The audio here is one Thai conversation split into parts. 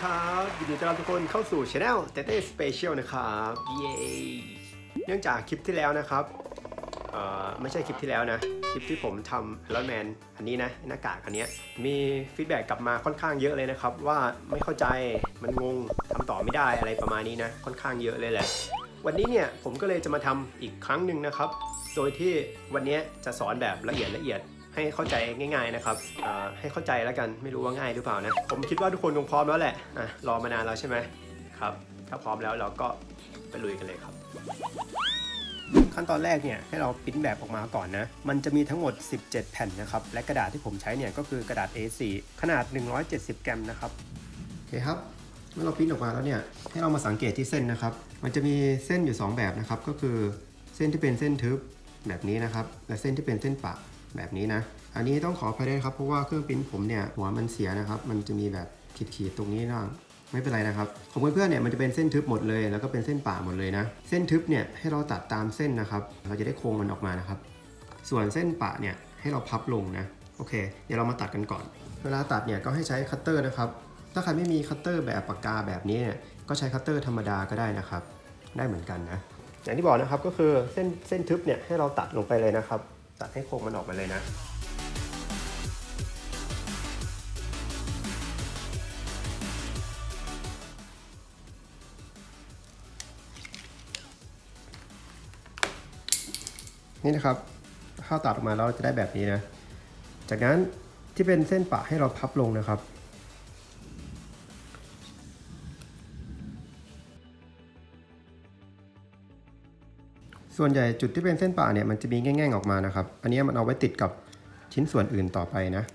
ครับยินดีต้อนรับทุกคนเข้าสู่ Channel เต้เต้สเปเชียลนะครับเย้เนื่องจากคลิปที่แล้วนะครับไม่ใช่คลิปที่แล้วนะคลิปที่ผมทำไอรอนแมนอันนี้นะหน้ากากอันนี้มีฟีดแบ็กกลับมาค่อนข้างเยอะเลยนะครับว่าไม่เข้าใจมันงงทำต่อไม่ได้อะไรประมาณนี้นะค่อนข้างเยอะเลยแหละวันนี้เนี่ยผมก็เลยจะมาทำอีกครั้งหนึ่งนะครับโดยที่วันนี้จะสอนแบบละเอียดให้เข้าใจง่ายๆนะครับให้เข้าใจแล้วกันไม่รู้ว่าง่ายหรือเปล่านะผมคิดว่าทุกคนคงพร้อมแล้วแหละรอมานานแล้วใช่ไหมครับถ้าพร้อมแล้วเราก็ไปลุยกันเลยครับขั้นตอนแรกเนี่ยให้เราพิมพ์แบบออกมาก่อนนะมันจะมีทั้งหมด17แผ่นนะครับและกระดาษที่ผมใช้เนี่ยก็คือกระดาษ A4 ขนาด170 กรัมนะครับโอเคครับเมื่อเราพิมพ์ออกมาแล้วเนี่ยให้เรามาสังเกตที่เส้นนะครับมันจะมีเส้นอยู่2แบบนะครับก็คือเส้นที่เป็นเส้นทึบแบบนี้นะครับและเส้นที่เป็นเส้นปะแบบนี้นะอันนี้ต้องขออภัยด้วยครับเพราะว่าเครื่องพิมพ์ผมเนี่ยหัวมันเสียนะครับมันจะมีแบบขีดตรงนี้นะไม่เป็นไรนะครับของเพื่อนๆเนี่ยมันจะเป็นเส้นทึบหมดเลยแล้วก็เป็นเส้นป่าหมดเลยนะเส้นทึบเนี่ยให้เราตัดตามเส้นนะครับเราจะได้โครงมันออกมานะครับส่วนเส้นป่าเนี่ยให้เราพับลงนะโอเคเดี๋ยวเรามาตัดกันก่อนเวลาตัดเนี่ยก็ให้ใช้คัตเตอร์นะครับถ้าใครไม่มีคัตเตอร์แบบปากกาแบบนี้เนี่ยก็ใช้คัตเตอร์ธรรมดาก็ได้นะครับได้เหมือนกันนะอย่างที่บอกนะครับก็คือเส้นทึบเนี่ยให้เราตัดลงไปเลยนะครับตัดให้โครงมันออกมาเลยนะนี่นะครับถ้าตัดออกมาแล้วจะได้แบบนี้นะจากนั้นที่เป็นเส้นปะให้เราพับลงนะครับส่วนใหญ่จุดที่เป็นเส้นปะเนี่ยมันจะมีแง่งๆออกมานะครับอันนี้มันเอาไว้ติดกับชิ้นส่วนอื่นต่อไปนะ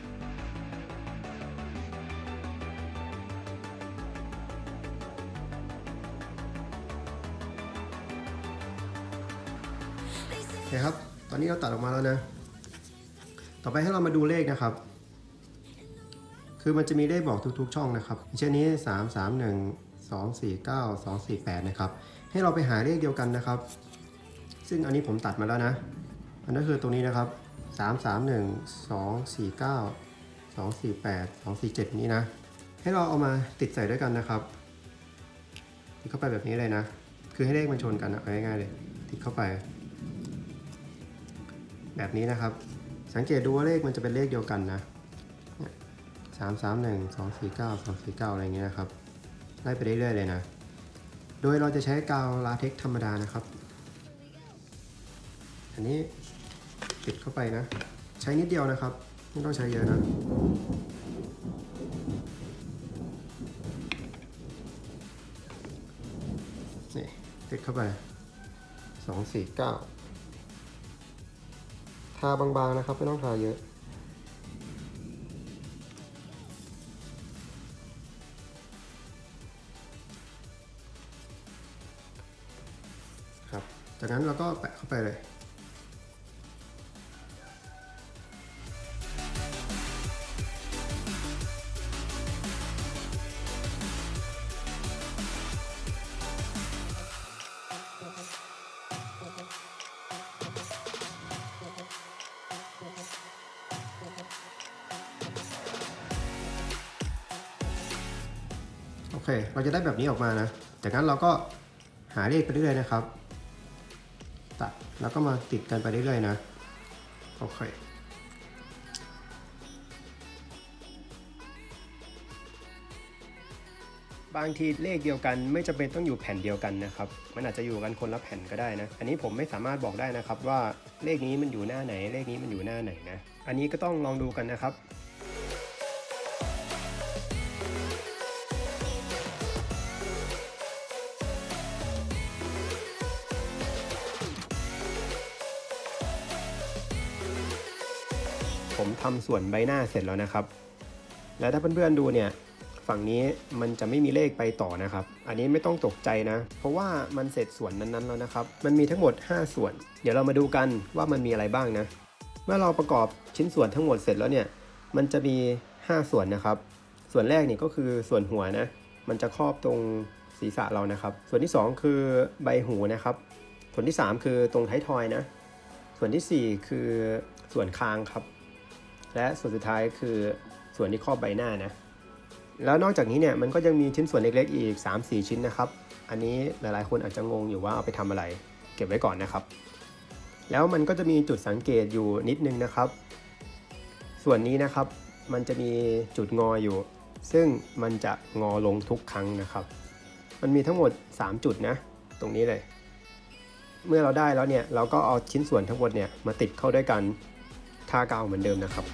โอเคครับตอนนี้เราตัดออกมาแล้วนะต่อไปให้เรามาดูเลขนะครับคือมันจะมีเลขบอกทุกๆช่องนะครับเช่นนี้3 3 1 2 4 9 2 4 8นะครับให้เราไปหาเลขเดียวกันนะครับซึ่งอันนี้ผมตัดมาแล้วนะอันนั้นคือตรงนี้นะครับ3 3 1 2 4 9 2 4 8 2 4 7นี้นะให้เราเอามาติดใส่ด้วยกันนะครับติดเข้าไปแบบนี้เลยนะคือให้เลขมันชนกันนะง่ายๆเลยติดเข้าไปแบบนี้นะครับสังเกตดูว่าเลขมันจะเป็นเลขเดียวกันนะ3 3 1 2 4 9 2 4 9อะไรเงี้ยนะครับไล่ไปเรื่อยๆเลยนะโดยเราจะใช้กาวลาเท็กซ์ธรรมดานะครับอันนี้ติดเข้าไปนะใช้นิดเดียวนะครับไม่ต้องใช้เยอะนะนี่ติดเข้าไป2 4 9ทาบางๆนะครับไม่ต้องทาเยอะครับจากนั้นเราก็แปะเข้าไปเลยโอเคเราจะได้แบบนี้ออกมานะจากนั้นเราก็หาเลขไปเรื่อยๆนะครับตัดแล้วก็มาติดกันไปเรื่อยๆนะโอเคบางทีเลขเดียวกันไม่จำเป็นต้องอยู่แผ่นเดียวกันนะครับมันอาจจะอยู่กันคนละแผ่นก็ได้นะอันนี้ผมไม่สามารถบอกได้นะครับว่าเลขนี้มันอยู่หน้าไหนเลขนี้มันอยู่หน้าไหนนะอันนี้ก็ต้องลองดูกันนะครับผมทำส่วนใบหน้าเสร็จแล้วนะครับแล้วถ้าเพื่อนๆดูเนี่ยฝั่งนี้มันจะไม่มีเลขไปต่อนะครับอันนี้ไม่ต้องตกใจนะเพราะว่ามันเสร็จส่วนนั้นๆแล้วนะครับมันมีทั้งหมด5ส่วนเดี๋ยวเรามาดูกันว่ามันมีอะไรบ้างนะเมื่อเราประกอบชิ้นส่วนทั้งหมดเสร็จแล้วเนี่ยมันจะมี5ส่วนนะครับส่วนแรกนี่ก็คือส่วนหัวนะมันจะครอบตรงศีรษะเรานะครับส่วนที่2คือใบหูนะครับส่วนที่3คือตรงท้ายทอยนะส่วนที่4คือส่วนคางครับและส่วนสุดท้ายคือส่วนที่ครอบใบหน้านะแล้วนอกจากนี้เนี่ยมันก็ยังมีชิ้นส่วนเล็กๆอีก 3-4 ชิ้นนะครับอันนี้หลายๆคนอาจจะงงอยู่ว่าเอาไปทำอะไรเก็บไว้ก่อนนะครับแล้วมันก็จะมีจุดสังเกตอยู่นิดนึงนะครับส่วนนี้นะครับมันจะมีจุดงออยู่ซึ่งมันจะงอลงทุกครั้งนะครับมันมีทั้งหมด3จุดนะตรงนี้เลยเมื่อเราได้แล้วเนี่ยเราก็เอาชิ้นส่วนทั้งหมดเนี่ยมาติดเข้าด้วยกันทากาวเหมือนเดิมนะครับ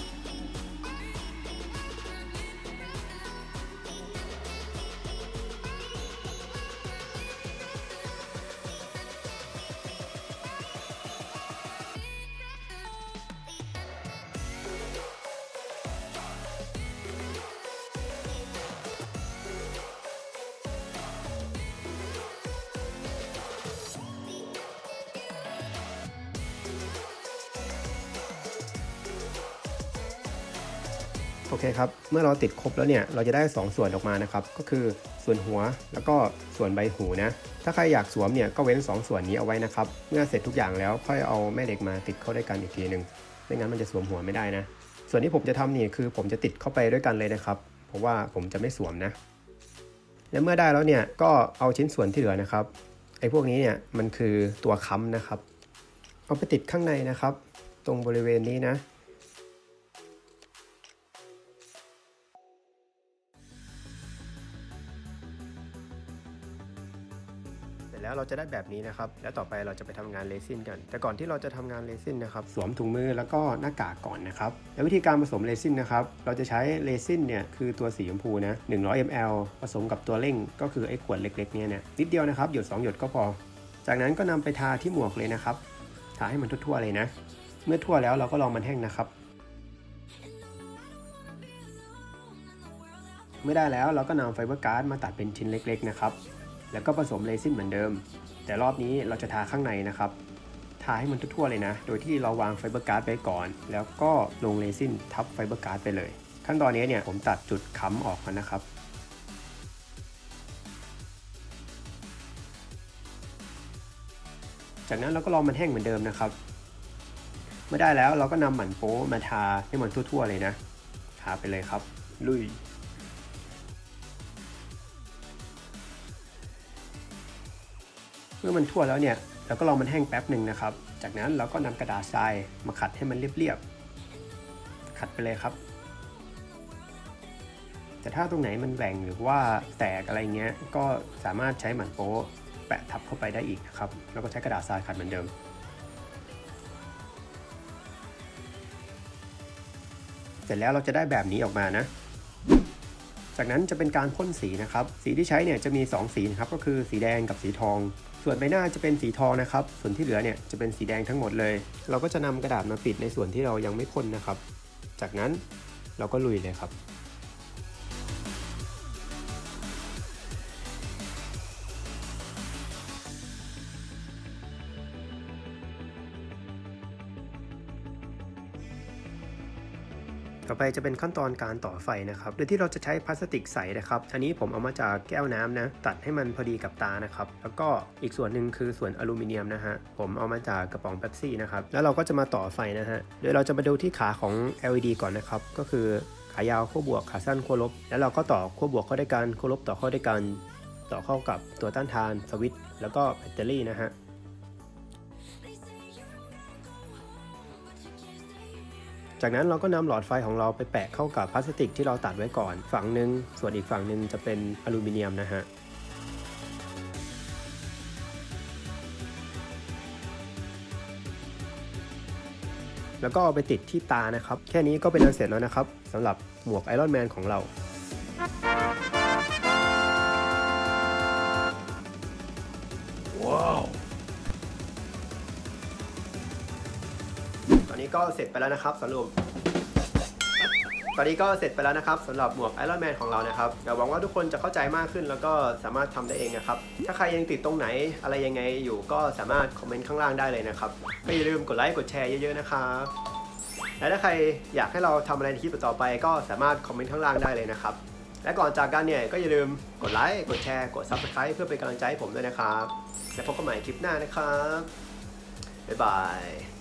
โอเคครับเมื่อเราติดครบแล้วเนี่ยเราจะได้2ส่วนออกมานะครับก็คือส่วนหัวแล้วก็ส่วนใบหูนะถ้าใครอยากสวมเนี่ยก็เว้น2ส่วนนี้เอาไว้นะครับเมื่อเสร็จทุกอย่างแล้วค่อยเอาแม่เหล็กมาติดเข้าด้วยกันอีกทีหนึ่งไม่งั้นมันจะสวมหัวไม่ได้นะส่วนที่ผมจะทำนี่คือผมจะติดเข้าไปด้วยกันเลยนะครับเพราะว่าผมจะไม่สวมนะและเมื่อได้แล้วเนี่ยก็เอาชิ้นส่วนที่เหลือนะครับไอ้พวกนี้เนี่ยมันคือตัวค้ำนะครับเอาไปติดข้างในนะครับตรงบริเวณนี้นะแล้วเราจะได้แบบนี้นะครับแล้วต่อไปเราจะไปทำงานเรซินกันแต่ก่อนที่เราจะทำงานเรซินนะครับสวมถุงมือแล้วก็หน้ากากก่อนนะครับแล้ววิธีการผสมเรซินนะครับเราจะใช้เรซินเนี่ยคือตัวสีชมพูนะ100 ml ผสมกับตัวเร่งก็คือไอ้ขวดเล็กๆเนี่ยนิดเดียวนะครับหยด2หยดก็พอจากนั้นก็นำไปทาที่หมวกเลยนะครับทาให้มันทั่วๆเลยนะเมื่อทั่วแล้วเราก็รอมันแห้งนะครับเมื่อได้แล้วเราก็นำไฟเบอร์การ์ดมาตัดเป็นชิ้นเล็กๆนะครับแล้วก็ผสมเรซินเหมือนเดิมแต่รอบนี้เราจะทาข้างในนะครับทาให้มันทั่วๆเลยนะโดยที่เราวางไฟเบอร์การ์ดไปก่อนแล้วก็ลงเรซินทับไฟเบอร์การ์ดไปเลยขั้นตอนนี้เนี่ยผมตัดจุดค้ำออกนะครับจากนั้นเราก็รอมันแห้งเหมือนเดิมนะครับเมื่อได้แล้วเราก็นำหมั่นโป๊มาทาให้มันทั่วๆเลยนะทาไปเลยครับลุยเมื่อมันทั่วแล้วเนี่ยเราก็รอมันแห้งแป๊บหนึ่งนะครับจากนั้นเราก็นำกระดาษทรายมาขัดให้มันเรียบๆขัดไปเลยครับแต่ถ้าตรงไหนมันแหว่งหรือว่าแตกอะไรเงี้ยก็สามารถใช้หมั่นโป๊แปะทับเข้าไปได้อีกนะครับแล้วก็ใช้กระดาษทรายขัดเหมือนเดิมเสร็จแล้วเราจะได้แบบนี้ออกมานะจากนั้นจะเป็นการพ่นสีนะครับสีที่ใช้เนี่ยจะมี2สีนะครับก็คือสีแดงกับสีทองส่วนใบหน้าจะเป็นสีทองนะครับส่วนที่เหลือเนี่ยจะเป็นสีแดงทั้งหมดเลยเราก็จะนำกระดาษมาปิดในส่วนที่เรายังไม่พ่นนะครับจากนั้นเราก็ลุยเลยครับต่อไปจะเป็นขั้นตอนการต่อไฟนะครับโดยที่เราจะใช้พลาสติกใสนะครับอันนี้ผมเอามาจากแก้วน้ำนะตัดให้มันพอดีกับตานะครับแล้วก็อีกส่วนหนึ่งคือส่วนอลูมิเนียมนะฮะผมเอามาจากกระป๋องเป๊ปซี่นะครับแล้วเราก็จะมาต่อไฟนะฮะโดยเราจะมาดูที่ขาของ LED ก่อนนะครับก็คือขายาวขั้วบวกขาสั้นขั้วลบแล้วเราก็ต่อขั้วบวกเข้าด้วยกันขั้วลบต่อเข้าด้วยกันต่อเข้ากับตัวต้านทานสวิตช์แล้วก็แบตเตอรี่นะฮะจากนั้นเราก็นำหลอดไฟของเราไปแปะเข้ากับพลาสติกที่เราตัดไว้ก่อนฝั่งหนึ่งส่วนอีกฝั่งหนึ่งจะเป็นอลูมิเนียมนะฮะแล้วก็เอาไปติดที่ตานะครับแค่นี้ก็เป็นอันเสร็จแล้วนะครับสำหรับหมวกไอรอนแมนของเราว้าวตอนนี้ก็เสร็จไปแล้วนะครับสรุปตอนนี้ก็เสร็จไปแล้วนะครับสำหรับหมวกไอรอนแมนของเรานะครับเดี๋ยวหวังว่าทุกคนจะเข้าใจมากขึ้นแล้วก็สามารถทำได้เองนะครับถ้าใครยังติดตรงไหนอะไรยังไงอยู่ก็สามารถคอมเมนต์ข้างล่างได้เลยนะครับก็อย่าลืมกดไลค์กดแชร์เยอะๆนะครับและถ้าใครอยากให้เราทำอะไรในคลิปต่อไปก็สามารถคอมเมนต์ข้างล่างได้เลยนะครับและก่อนจากกันเนี่ยก็อย่าลืมกดไลค์กดแชร์กด Subscribe เพื่อเป็นกำลังใจให้ผมด้วยนะครับและพบกันใหม่คลิปหน้านะครับบ๊ายบาย